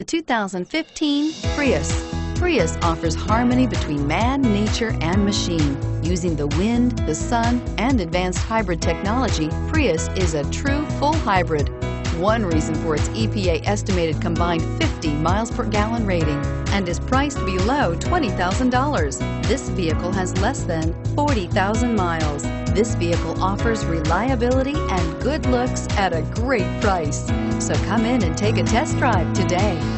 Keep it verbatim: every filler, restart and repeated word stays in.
The two thousand fifteen Prius. Prius offers harmony between man, nature, and machine. Using the wind, the sun, and advanced hybrid technology, Prius is a true full hybrid. One reason for its E P A estimated combined fifty miles per gallon rating, and is priced below twenty thousand dollars. This vehicle has less than forty thousand miles. This vehicle offers reliability and good looks at a great price. So come in and take a test drive today.